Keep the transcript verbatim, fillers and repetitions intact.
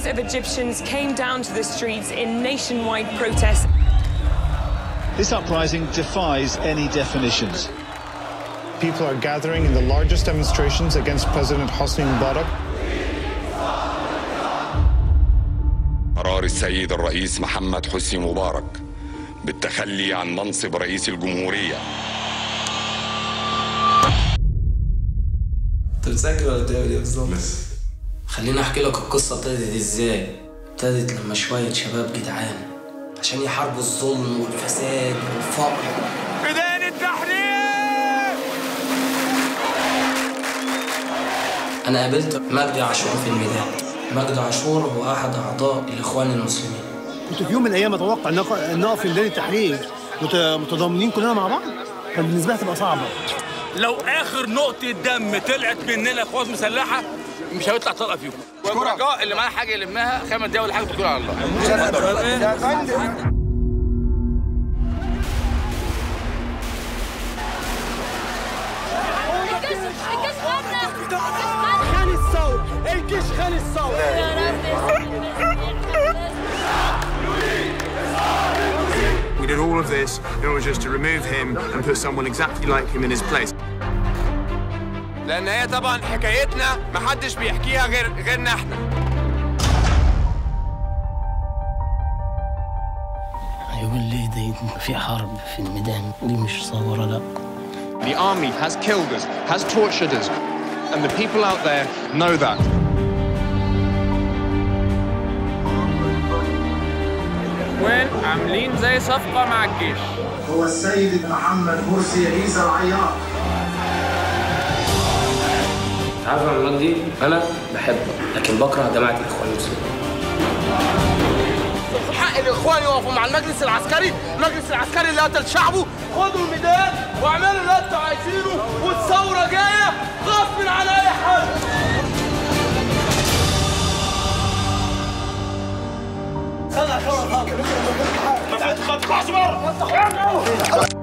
Millions of Egyptians came down to the streets in nationwide protests. This uprising defies any definitions. People are gathering in the largest demonstrations against President Hosni Mubarak. قرار السيد الرئيس محمد حسني مبارك بالتخلي عن منصب رئيس الجمهورية. انت بتسجل ولا بتعمل ايه بالظبط؟ خليني احكي لك القصه ابتدت ازاي. ابتدت لما شويه شباب جدعان عشان يحاربوا الظلم والفساد والفقر. ميدان التحرير. انا قابلت مجدي عاشور في الميدان. مجدي عاشور هو احد اعضاء الاخوان المسلمين. كنت في يوم من الايام اتوقع ان نقف في ميدان التحرير متضامنين كلنا مع بعض، كان بالنسبه لي هتبقى صعبه. لو اخر نقطه دم طلعت مننا قوات مسلحه مش هيطلع طلقه فيهم. والرجاء اللي معاه حاجه يلمها خمس دقايق ولا حاجه بتكون على الله. خان الثور، الجيش خان الثور. We did all of this in order just to remove him and put someone exactly like him in his place. لأن هي طبعا حكايتنا محدش بيحكيها غير غيرنا احنا. هيقول لي ده في حرب في الميدان، دي مش صورة لا. The army has killed us, has tortured us, and the people out there know that. وين عاملين زي صفقة مع الجيش. هو السيد محمد مرسي عيسى العياط. عارف يا مجدي، أنا بحبه لكن بكره جماعة الإخوان المسلمين. حق الإخوان يقفوا مع المجلس العسكري، المجلس العسكري اللي قتل شعبه. خدوا الميدان واعملوا اللي انتوا عايزينه، والثورة جاية غصب عن أي حد. خلنا خلنا خلنا ما تطلعش بره.